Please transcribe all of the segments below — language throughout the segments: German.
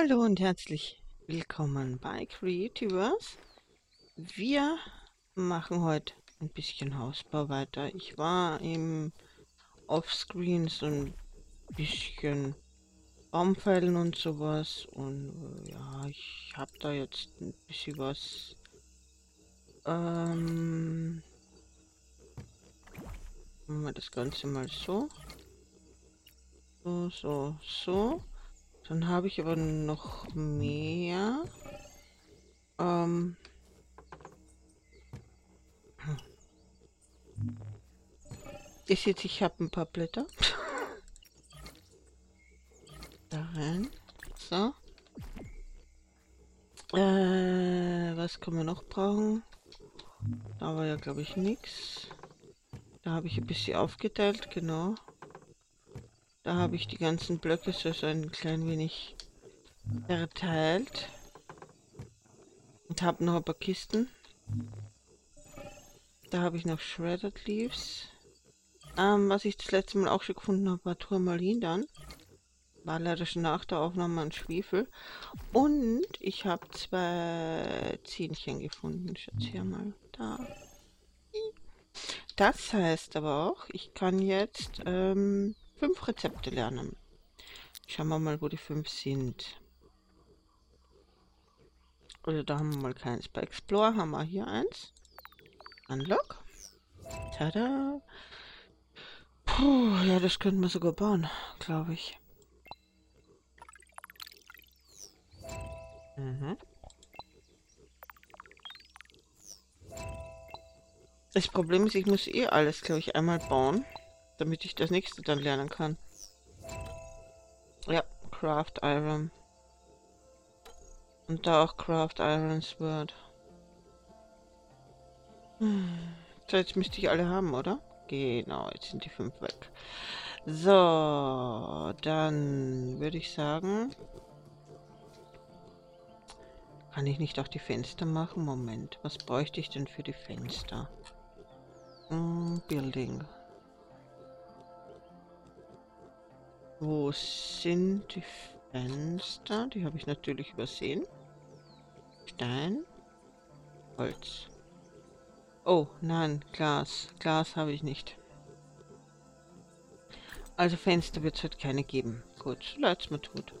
Hallo und herzlich willkommen bei Creativers. Wir machen heute ein bisschen Hausbau weiter. Ich war im Offscreen so ein bisschen Baumfällen und sowas und ja, ich habe da jetzt ein bisschen was. Machen wir das Ganze mal so. So. Dann habe ich aber noch mehr. Ähm, Ihr seht, ich habe ein paar Blätter. Da rein. So. Was können wir noch brauchen? Da war ja, glaube ich, nichts. Da habe ich ein bisschen aufgeteilt, genau. Da habe ich die ganzen Blöcke so ein klein wenig verteilt. Und habe noch ein paar Kisten. Da habe ich noch Shredded Leaves. Was ich das letzte Mal auch schon gefunden habe, war Turmalin dann. War leider schon nach der Aufnahme an Schwefel. Und ich habe 2 Zähnchen gefunden. Schaut hier mal. Da. Das heißt aber auch, ich kann jetzt 5 Rezepte lernen. Schauen wir mal, wo die 5 sind. Also da haben wir mal keins. Bei Explore haben wir hier eins. Unlock. Tada. Puh, ja, das könnten wir sogar bauen, glaube ich. Mhm. Das Problem ist, ich muss eh alles, glaube ich, einmal bauen, damit ich das nächste dann lernen kann. Ja, Craft Iron. Und da auch Craft Iron Sword. So, jetzt müsste ich alle haben, oder? Genau, jetzt sind die 5 weg. So, dann würde ich sagen, kann ich nicht auch die Fenster machen? Moment, was bräuchte ich denn für die Fenster? Building. Wo sind die Fenster? Die habe ich natürlich übersehen. Stein, Holz. Oh, nein, Glas. Glas habe ich nicht. Also Fenster wird es halt keine geben. Gut, leid's mir tut.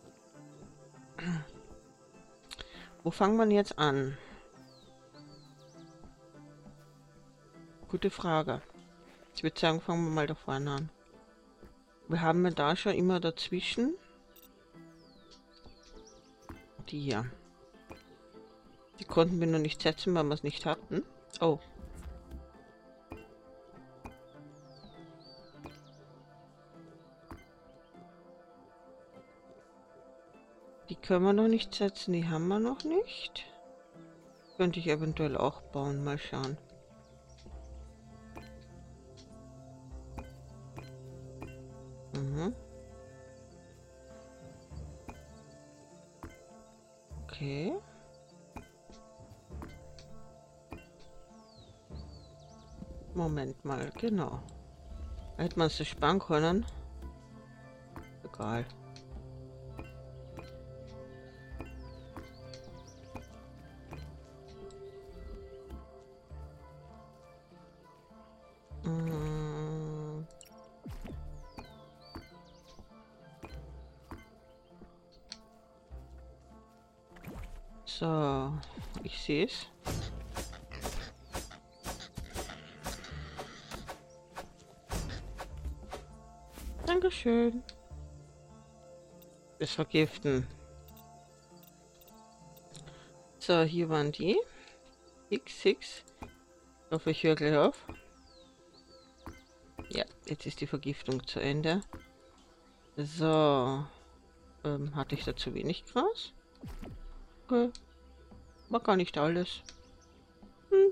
Wo fangen wir jetzt an? Gute Frage. Ich würde sagen, fangen wir mal da vorne an. Wir haben ja da schon immer dazwischen die hier. Die konnten wir noch nicht setzen, weil wir es nicht hatten. Oh. Die können wir noch nicht setzen, die haben wir noch nicht. Könnte ich eventuell auch bauen, mal schauen. Mhm. Okay. Moment mal, genau. Hätte man es so sparen können. Egal. Mm. So, ich sehe es. Dankeschön. Das Vergiften. So, hier waren die. X6. Ich hoffe, ich höre gleich auf. Ja, jetzt ist die Vergiftung zu Ende. So. Hatte ich da zu wenig Gras? Okay. War gar nicht alles. Hm.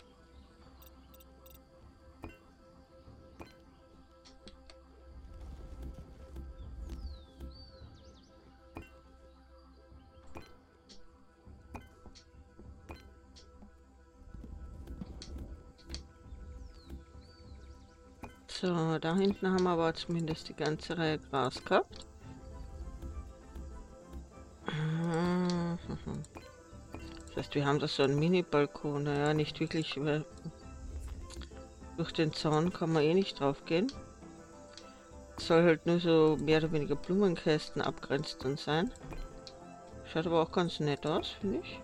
So, da hinten haben wir aber zumindest die ganze Reihe Gras gehabt. Das heißt, wir haben da so einen Mini-Balkon. Naja, nicht wirklich, weil durch den Zaun kann man eh nicht drauf gehen. Soll halt nur so mehr oder weniger Blumenkästen abgrenzt dann sein. Schaut aber auch ganz nett aus, finde ich.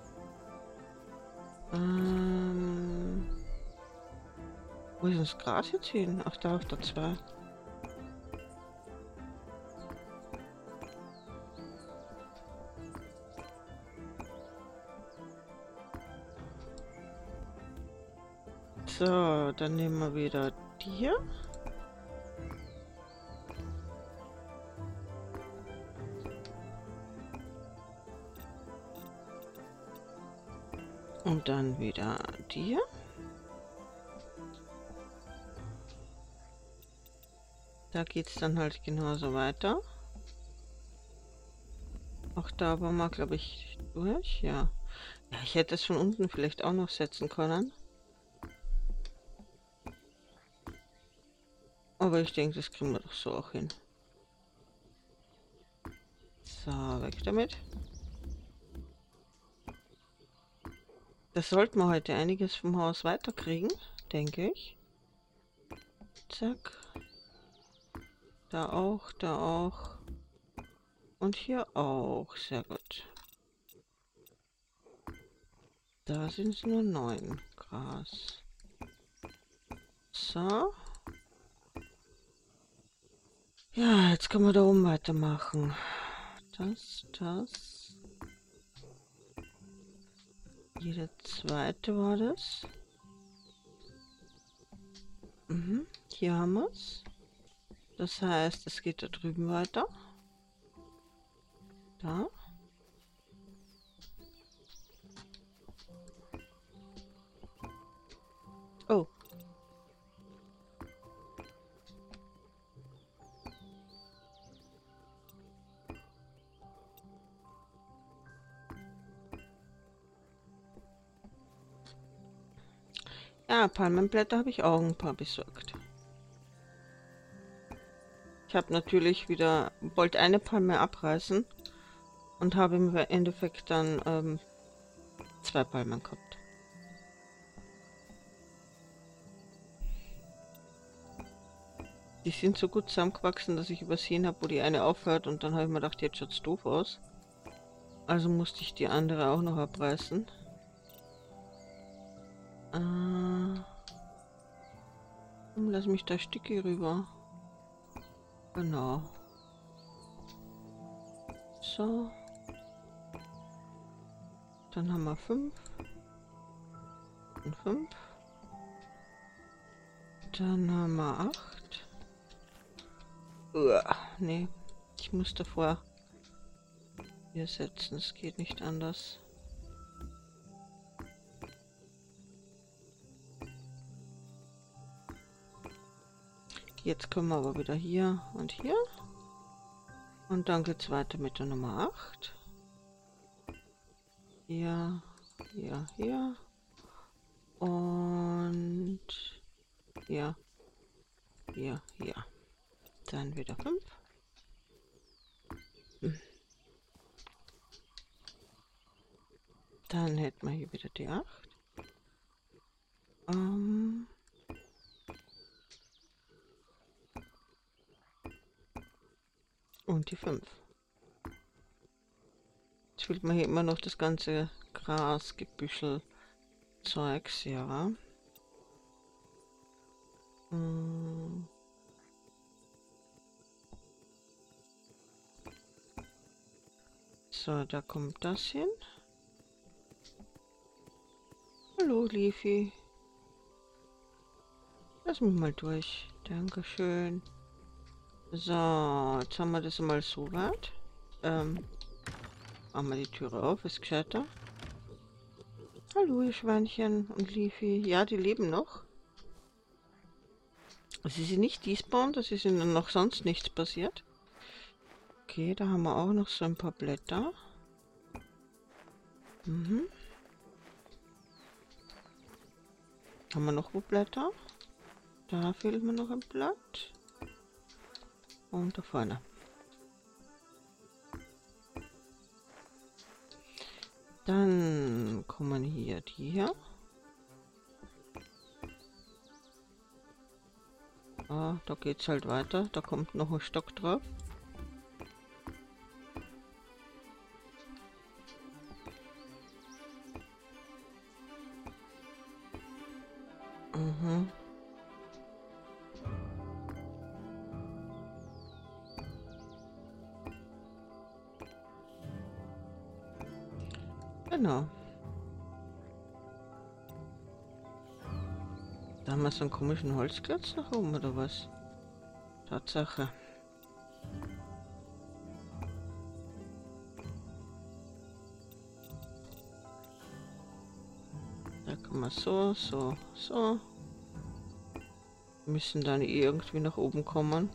Wo ist denn das Gras jetzt hin? Ach, da auf der 2. So, dann nehmen wir wieder die hier. Und dann wieder die hier. Da geht es dann halt genauso weiter. Auch da waren wir, glaube ich, durch. Ja. Ja, ich hätte es von unten vielleicht auch noch setzen können. Aber ich denke, das kriegen wir doch so auch hin. So, weg damit. Das sollten wir heute einiges vom Haus weiterkriegen, denke ich. Zack. Da auch, da auch. Und hier auch. Sehr gut. Da sind es nur 9 Gras. So. Ja, jetzt können wir da oben weitermachen. Das. Jede zweite war das. Hier haben wir es. Das heißt, es geht da drüben weiter. Da. Oh. Ja, Palmenblätter habe ich auch ein paar besorgt. Ich habe natürlich wieder, wollte eine Palme abreißen und habe im Endeffekt dann 2 Palmen gehabt. Die sind so gut zusammengewachsen, dass ich übersehen habe, wo die eine aufhört, und dann habe ich mir gedacht, jetzt schaut's doof aus. Also musste ich die andere auch noch abreißen. Lass mich da Stücke rüber. Genau. So. Dann haben wir 5. Und 5. Dann haben wir 8. Nee. Ich muss davor hier setzen. Es geht nicht anders. Jetzt kommen wir aber wieder hier und hier. Und dann geht es weiter mit der Nummer 8. Hier, hier, hier. Und hier, hier, hier. Dann wieder 5. Dann hätten wir hier wieder die 8. Und die 5. Jetzt fehlt mir hier immer noch das ganze Gras, Gebüschel, Zeugs, ja. So, da kommt das hin. Hallo, Leafy. Lass mich mal durch. Dankeschön. So, jetzt haben wir das mal so weit. Machen wir die Türe auf, ist gescheiter. Hallo, ihr Schweinchen und Leafy. Ja, die leben noch. Sie sind nicht despawned, es ist ihnen noch sonst nichts passiert. Okay, da haben wir auch noch so ein paar Blätter. Haben wir noch wo Blätter? Da fehlt mir noch ein Blatt. Und da vorne. Dann kommen hier die hier. Ah, da geht's halt weiter. Da kommt noch ein Stock drauf. Mhm. Genau. Da haben wir so einen komischen Holzklotz nach oben, oder was? Tatsache. Da kann man so. Wir müssen dann irgendwie nach oben kommen.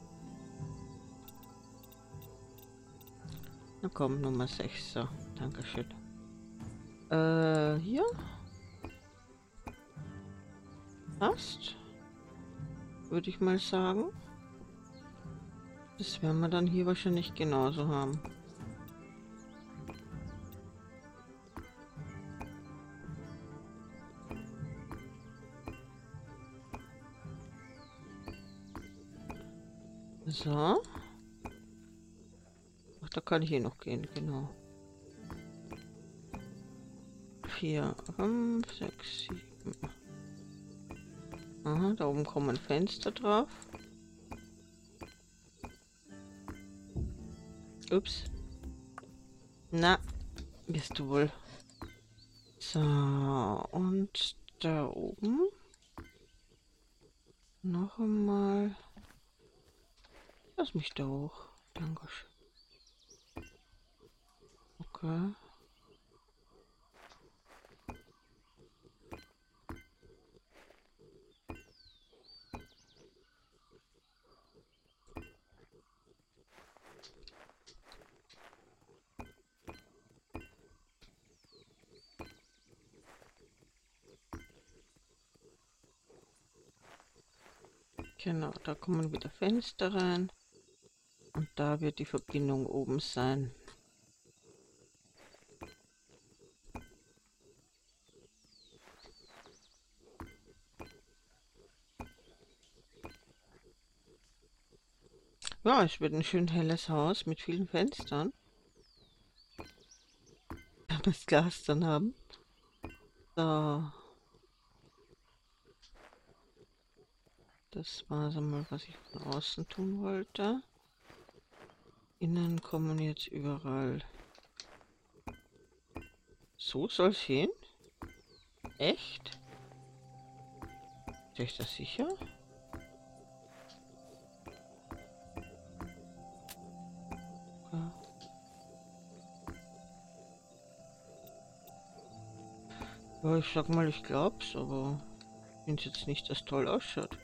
Na komm, Nummer 6. So, Dankeschön. Hier? Passt. Würde ich mal sagen. Das werden wir dann hier wahrscheinlich genauso haben. So. Ach, da kann ich hier noch gehen, genau. 4, 5, 6, 7. Aha, da oben kommen Fenster drauf. Ups. Na, bist du wohl. So, und da oben noch einmal. Lass mich da hoch. Dankeschön. Okay. Genau, da kommen wieder Fenster rein. Und da wird die Verbindung oben sein. Ja, es wird ein schön helles Haus mit vielen Fenstern. Wenn wir das Glas dann haben. So. Das war so mal, was ich von außen tun wollte. Innen kommen jetzt überall. So soll es hin? Echt? Ist euch das sicher? Ja. Ja, ich sag mal, ich glaub's, aber ich finde jetzt nicht, dass toll ausschaut.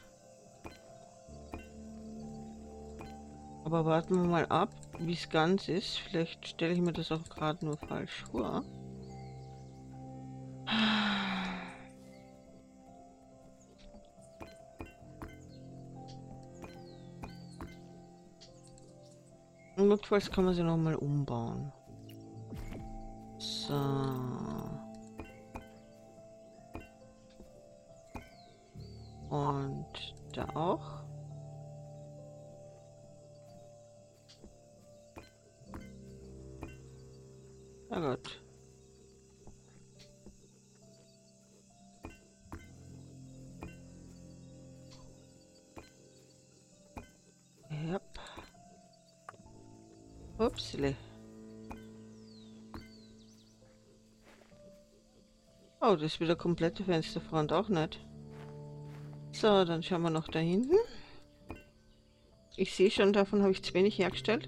Aber warten wir mal ab, wie es ganz ist. Vielleicht stelle ich mir das auch gerade nur falsch vor. Notfalls kann man sie noch mal umbauen. So. Und da auch. Na gut. Yep. Upsle. Oh, das ist wieder komplette Fensterfront, auch nicht. So, dann schauen wir noch da hinten. Ich sehe schon, davon habe ich zu wenig hergestellt.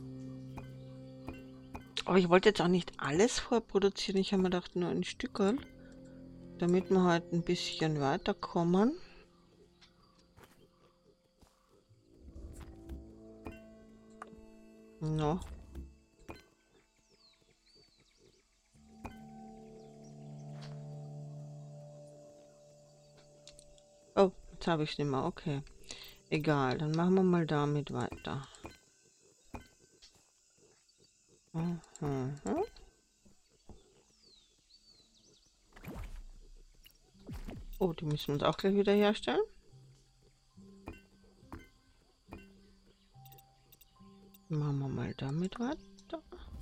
Aber ich wollte jetzt auch nicht alles vorproduzieren. Ich habe mir gedacht, nur ein Stückerl, damit wir halt ein bisschen weiterkommen. No. Oh, jetzt habe ich es nicht mehr. Okay. Egal, dann machen wir mal damit weiter. Mhm. Oh, die müssen wir uns auch gleich wieder herstellen. Machen wir mal damit weiter.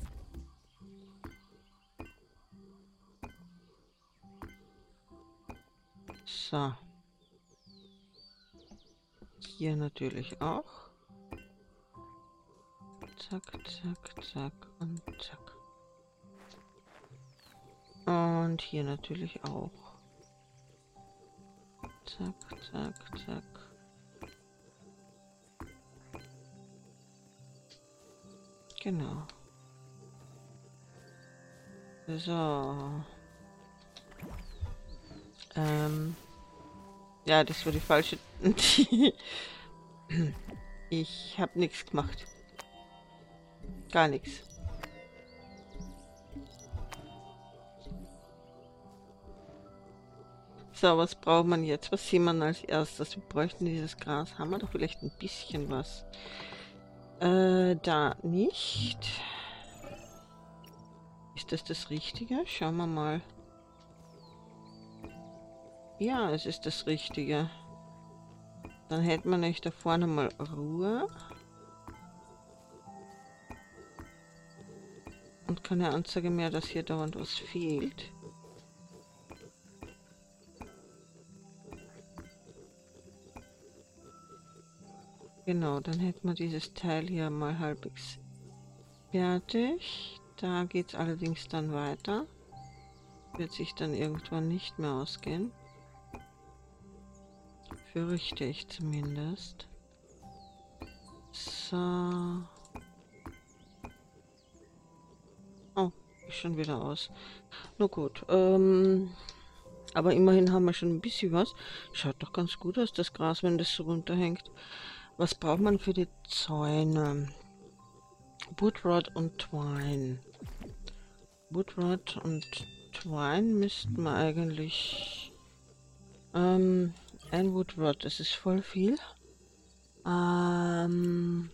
So. Hier natürlich auch. Zack, zack, zack und zack. Und hier natürlich auch. Zack, zack, zack. Genau. So. Ja, das war die falsche. Ich habe nichts gemacht. Gar nichts. So, was braucht man jetzt? Was sieht man als erstes? Wir bräuchten dieses Gras. Haben wir doch vielleicht ein bisschen was? Da nicht. Ist das das Richtige? Schauen wir mal. Ja, es ist das Richtige. Dann hätten wir nämlich da vorne mal Ruhe. Und keine Anzeige mehr, dass hier dauernd was fehlt. Genau, dann hätten wir dieses Teil hier mal halbwegs fertig. Da geht es allerdings dann weiter. Wird sich dann irgendwann nicht mehr ausgehen. Fürchte ich zumindest. So. Oh, ist schon wieder aus. Na gut, aber immerhin haben wir schon ein bisschen was. Schaut doch ganz gut aus, das Gras, wenn das so runterhängt. Was braucht man für die Zäune? Woodrot und Twine. Woodrot und Twine müssten wir eigentlich... ein Woodrot, das ist voll viel. Schauen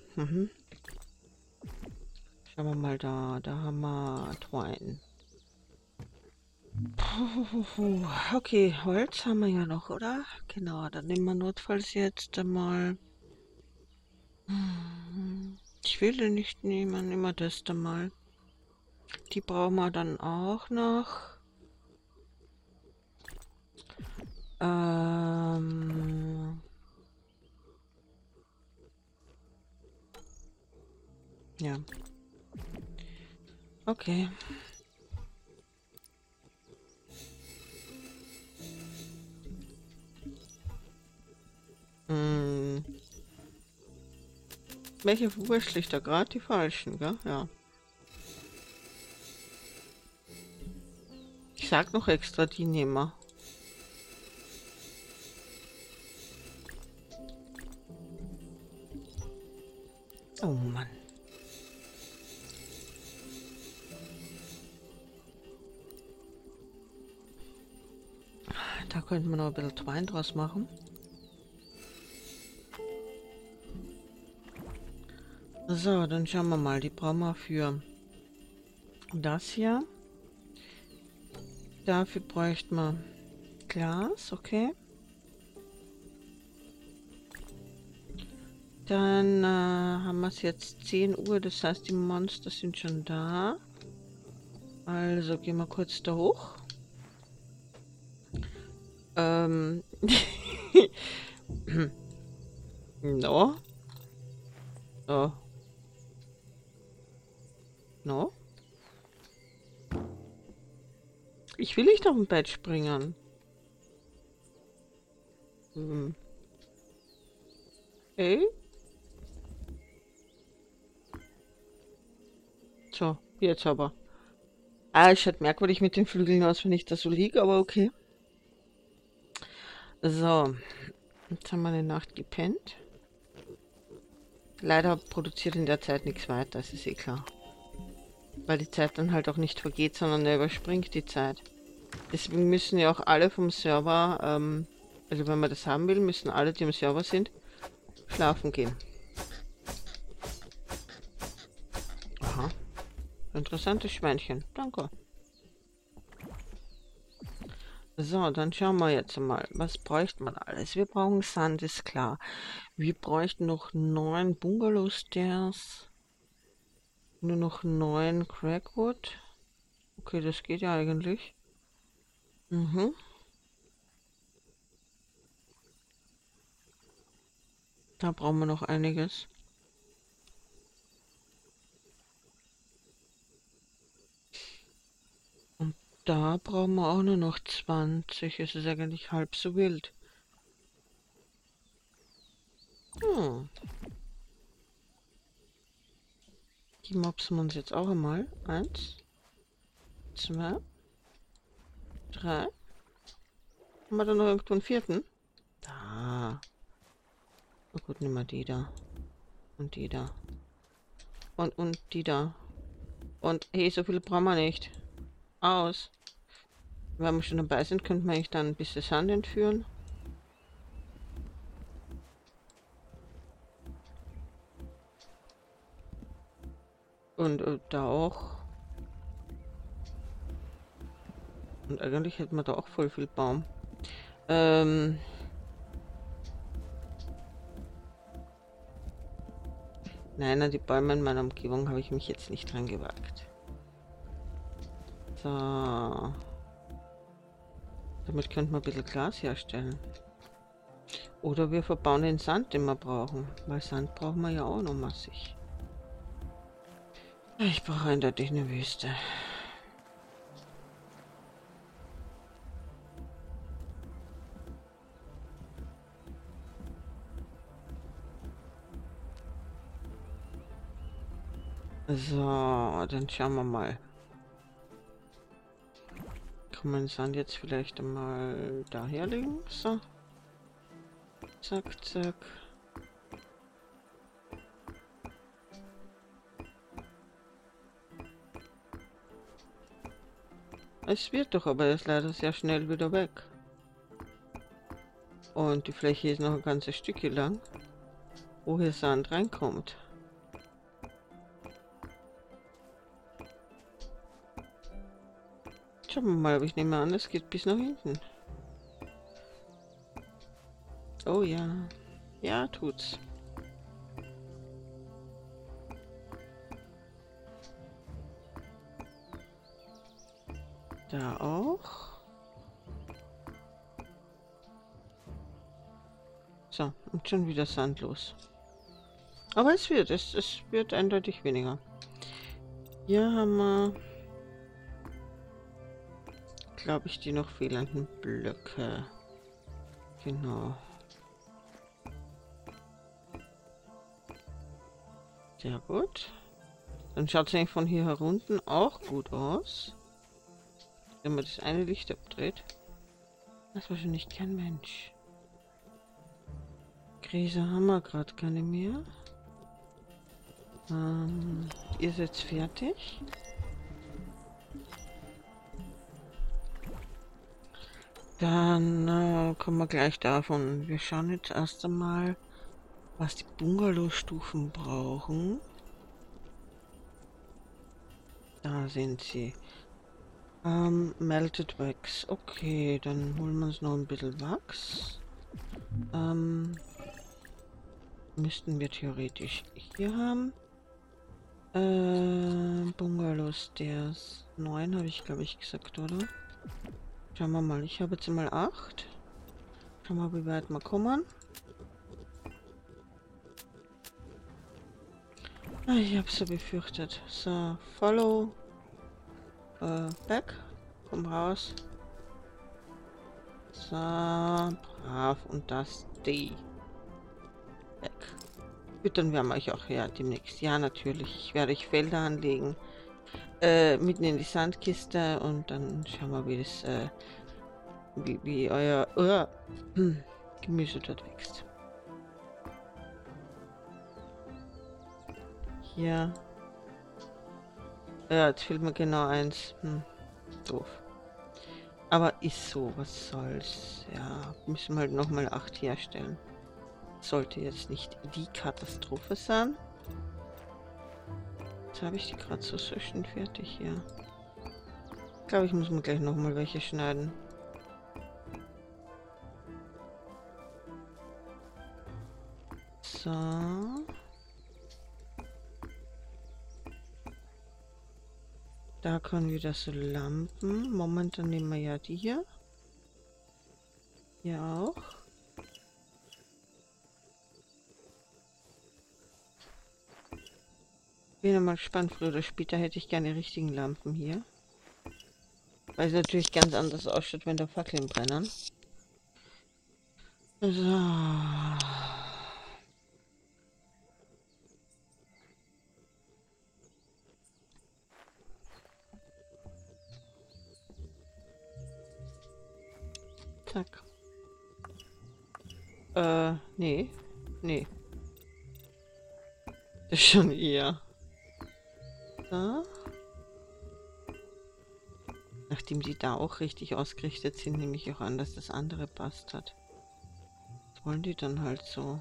wir mal da. Da haben wir Twine. Puh, okay, Holz haben wir ja noch, oder? Genau, dann nehmen wir notfalls jetzt einmal... Ich will den nicht nehmen, nehmen wir das dann mal. Die brauchen wir dann auch noch. Ja. Okay. Welche wurschtel ich da gerade? Die falschen, gell? Ja. Ich sag noch extra, die nehmen wir. Oh Mann. Da könnte man noch ein bisschen Twine draus machen. So, dann schauen wir mal. Die brauchen wir für das hier. Dafür bräuchten wir Glas, okay. Dann haben wir es jetzt 10 Uhr, das heißt, die Monster sind schon da. Also gehen wir kurz da hoch. No. Oh. No. Ich will nicht auf dem Bett springen. Hey? So, jetzt aber. Ah, es schaut merkwürdig mit den Flügeln aus, wenn ich da so liege, aber okay. So, jetzt haben wir eine Nacht gepennt. Leider produziert in der Zeit nichts weiter, das ist eh klar. Weil die Zeit dann halt auch nicht vergeht, sondern er überspringt die Zeit. Deswegen müssen ja auch alle vom Server, also wenn man das haben will, müssen alle, die im Server sind, schlafen gehen. Aha. Interessantes Schweinchen. Danke. So, dann schauen wir jetzt mal, was bräuchte man alles? Wir brauchen Sand, ist klar. Wir bräuchten noch 9 Bungalow-Stairs. Nur noch 9 Crackwood. Okay, das geht ja eigentlich. Mhm. Da brauchen wir noch einiges. Und da brauchen wir auch nur noch 20. Es ist eigentlich halb so wild. Hm. Die mopsen wir uns jetzt auch einmal. 1, 2, 3. Haben wir da noch irgendwo einen vierten? Da. Na gut, nehmen wir die da. Und die da. Und die da. Und hey, so viele brauchen wir nicht. Aus. Wenn wir schon dabei sind, könnten wir eigentlich dann ein bisschen Sand entführen. Und da auch. Und eigentlich hätten wir da auch voll viel Baum. Nein, an die Bäume in meiner Umgebung habe ich mich jetzt nicht dran gewagt. So. Damit könnten wir ein bisschen Glas herstellen. Oder wir verbauen den Sand, den wir brauchen. Weil Sand brauchen wir ja auch noch massig. Ich brauche eindeutig eine Wüste. So, dann schauen wir mal. Kann man den Sand jetzt vielleicht einmal daher legen? So. Zack, zack. Es wird doch, aber er ist leider sehr schnell wieder weg. Und die Fläche ist noch ein ganzes Stückchen lang, wo hier Sand reinkommt. Schauen wir mal, aber ich nehme an, es geht bis nach hinten. Oh ja. Ja, tut's. Da auch. So, und schon wieder sandlos. Aber es wird eindeutig weniger. Hier haben wir, glaube ich, die noch fehlenden Blöcke. Genau. Sehr gut. Dann schaut es eigentlich von hier herunten auch gut aus. Wenn man das eine Licht abdreht. Das ist wahrscheinlich kein Mensch. Gräser haben wir gerade keine mehr. Ihr seid fertig. Dann kommen wir gleich davon. Wir schauen jetzt erst einmal, was die Bungalow-Stufen brauchen. Da sind sie. Melted Wax. Okay, dann holen wir uns noch ein bisschen Wachs. Müssten wir theoretisch hier haben. Bungalow Stairs. 9 habe ich, glaube ich, gesagt, oder? Schauen wir mal. Ich habe jetzt mal 8. Schauen wir mal, wie weit wir kommen. Ah, ich habe es so befürchtet. So, follow. Back. Komm raus. So, brav. Und das D. Weg. Füttern werden wir euch auch ja demnächst. Ja, natürlich. Ich werde euch Felder anlegen. Mitten in die Sandkiste und dann schauen wir, wie das, wie euer Gemüse dort wächst. Hier. Ja, jetzt fehlt mir genau eins. Doof. Aber ist so, was soll's. Ja, müssen wir halt nochmal 8 herstellen. Sollte jetzt nicht die Katastrophe sein. Jetzt habe ich die gerade so schön fertig hier. Ich glaube, ich muss mir gleich nochmal welche schneiden. So. Da können wieder so Lampen. Momentan nehmen wir ja die hier. Hier auch. Bin ja mal gespannt, früher oder später hätte ich gerne richtigen Lampen hier. Weil es natürlich ganz anders ausschaut, wenn da Fackeln brennen. So. Zack. Nee. Nee. Das ist schon eher. So. Nachdem die da auch richtig ausgerichtet sind, nehme ich auch an, dass das andere passt hat. Das wollen die dann halt so.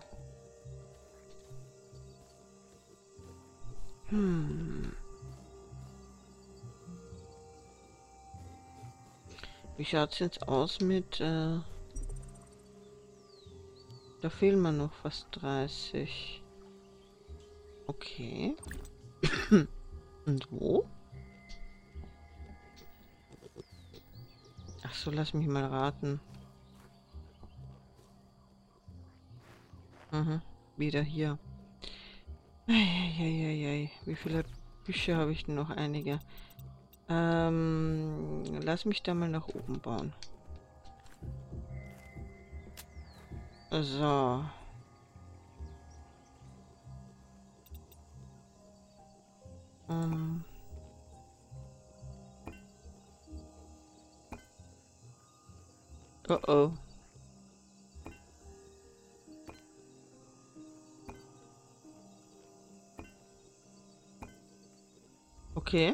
Wie schaut es jetzt aus mit... Da fehlen mir noch fast 30. Okay. Und wo? Ach so, lass mich mal raten. Mhm, wieder hier. Eieieiei. Wie viele Bücher habe ich denn noch? Einige. Lass mich da mal nach oben bauen. So. Oh oh. Okay.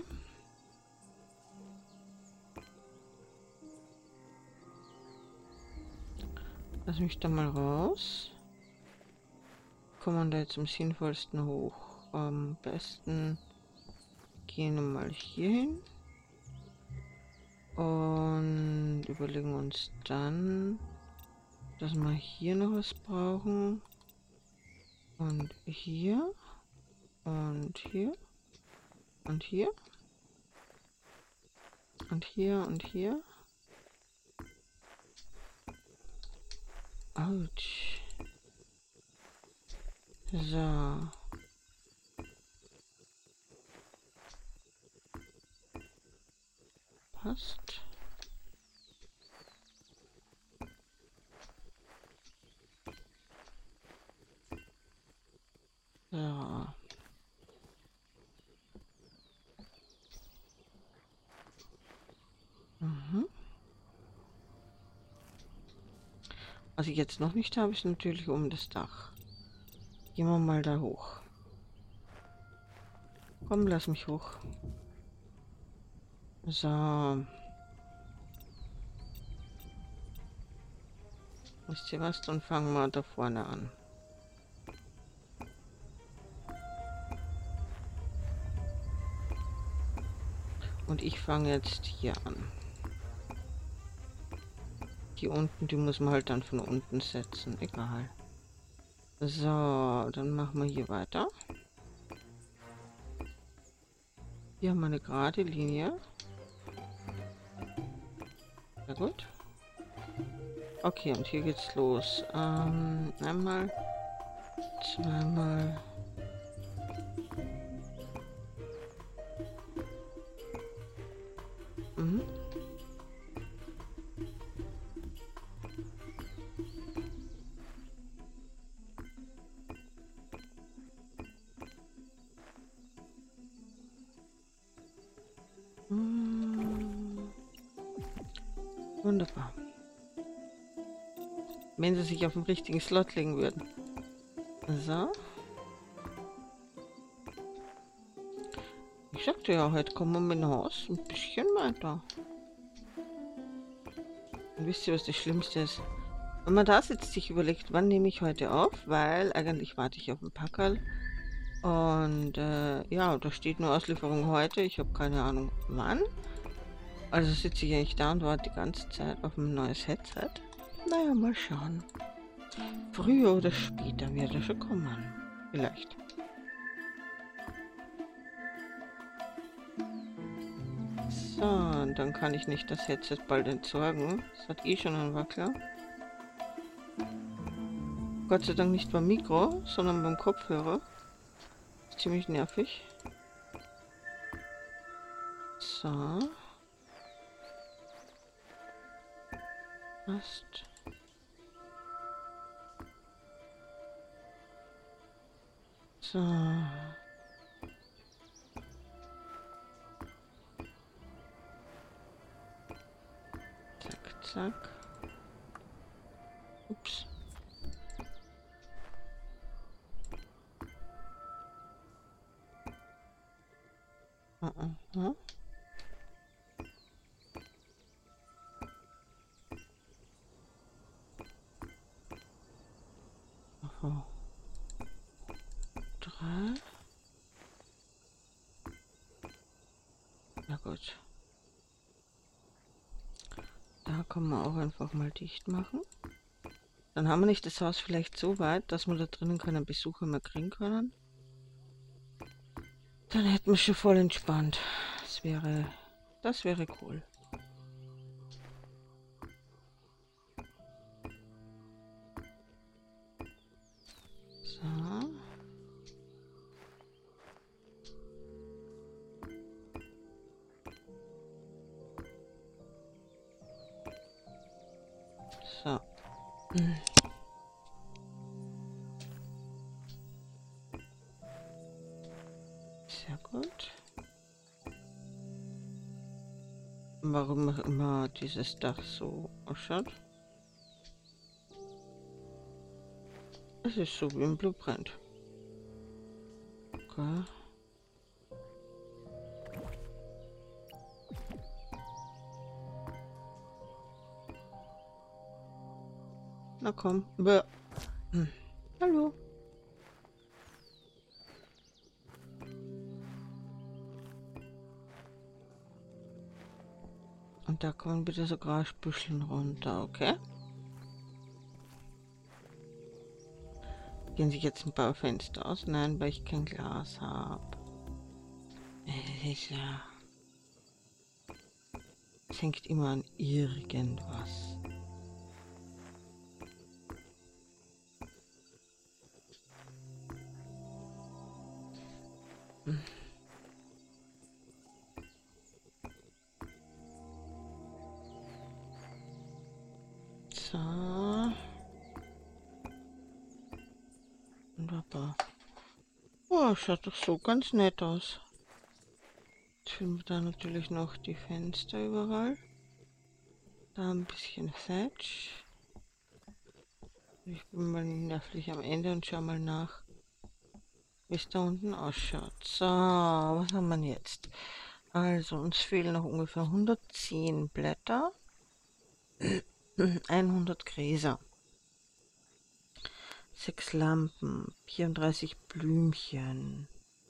Lass mich da mal raus. Kommen wir da jetzt am sinnvollsten hoch? Am besten gehen wir mal hier hin. Und überlegen uns dann, dass wir hier noch was brauchen. Und hier. Und hier. Und hier. Und hier und hier. Autsch. So. Passt. So. Was ich jetzt noch nicht habe, ist natürlich um das Dach. Gehen wir mal da hoch. Komm, lass mich hoch. So. Wisst ihr was? Dann fangen wir da vorne an. Und ich fange jetzt hier an. Die unten, die muss man halt dann von unten setzen. Egal. So, dann machen wir hier weiter. Hier haben wir eine gerade Linie. Sehr gut. Okay, und hier geht's los. Einmal, zweimal. Mhm. Wunderbar. Wenn sie sich auf den richtigen Slot legen würden. So. Ich sagte ja, heute kommen wir mit dem Haus ein bisschen weiter. Und wisst ihr, was das Schlimmste ist? Wenn man da sitzt, sich überlegt, wann nehme ich heute auf, weil eigentlich warte ich auf den Packerl. Und ja, da steht nur Auslieferung heute. Ich habe keine Ahnung wann. Also sitze ich eigentlich da und warte die ganze Zeit auf ein neues Headset. Naja, mal schauen. Früher oder später wird er schon kommen. Vielleicht. So, und dann kann ich nicht das Headset bald entsorgen. Das hat eh schon einen Wackler. Gott sei Dank nicht beim Mikro, sondern beim Kopfhörer. Ist ziemlich nervig. So. Passt. So. Zack, zack. Ups. Aha. Aha. 3. Na gut. Da kann man auch einfach mal dicht machen. Dann haben wir nicht das Haus vielleicht so weit, dass wir da drinnen keinen Besucher mehr kriegen können. Dann hätten wir schon voll entspannt. Das wäre cool. So. So. Sehr gut. Warum auch immer dieses Dach so ausschaut. Es ist so wie im Blueprint. Okay. Na komm. Hallo. Und da kommen bitte so Grasbüscheln runter, okay? Gehen sich jetzt ein paar Fenster aus? Nein, weil ich kein Glas habe. Es hängt immer an irgendwas. So. Wunderbar. Oh, schaut doch so ganz nett aus. Jetzt filmen wir da natürlich noch die Fenster überall. Da ein bisschen Thatch. Ich bin mal nervlich am Ende und schau mal nach, wie es da unten ausschaut. So, was haben wir jetzt? Also, uns fehlen noch ungefähr 110 Blätter. 100 Gräser. 6 Lampen. 34 Blümchen.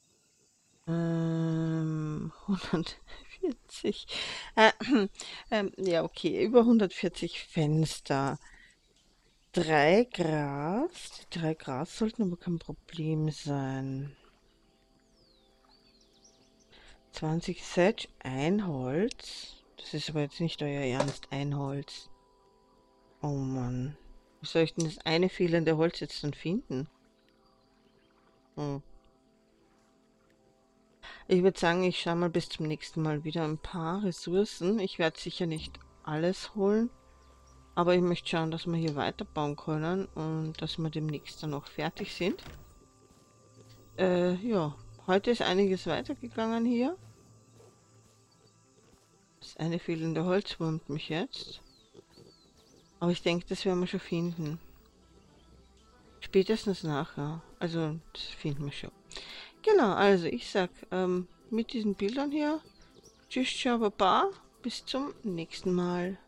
140. Ja, okay, über 140 Fenster. 3 Gras. Die 3 Gras sollten aber kein Problem sein. 20 Sedge, ein Holz. Das ist aber jetzt nicht euer Ernst, ein Holz. Oh Mann. Wie soll ich denn das eine fehlende Holz jetzt dann finden? Ich würde sagen, ich schaue mal bis zum nächsten Mal wieder ein paar Ressourcen. Ich werde sicher nicht alles holen. Aber ich möchte schauen, dass wir hier weiterbauen können und dass wir demnächst dann auch fertig sind. Ja, heute ist einiges weitergegangen hier. Das eine fehlende Holz wurmt mich jetzt. Aber ich denke, das werden wir schon finden. Spätestens nachher. Also, das finden wir schon. Genau, also ich sag, mit diesen Bildern hier, tschüss, ciao, baba, bis zum nächsten Mal.